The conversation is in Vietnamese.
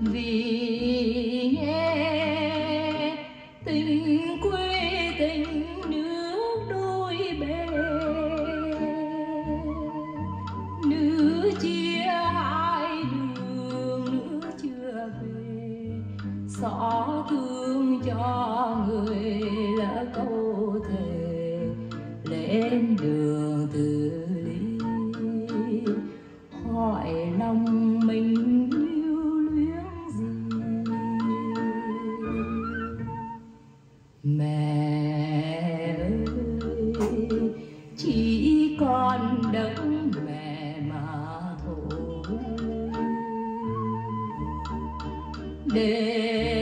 vì nghe tình quê tình nước đôi bề, nữ chia hai đường nữ chưa về, xót thương cho người lỡ câu thề lên đường từ ly, hỏi lòng mình lưu luyến gì. Mẹ ơi chỉ còn đất mẹ mà thôi, để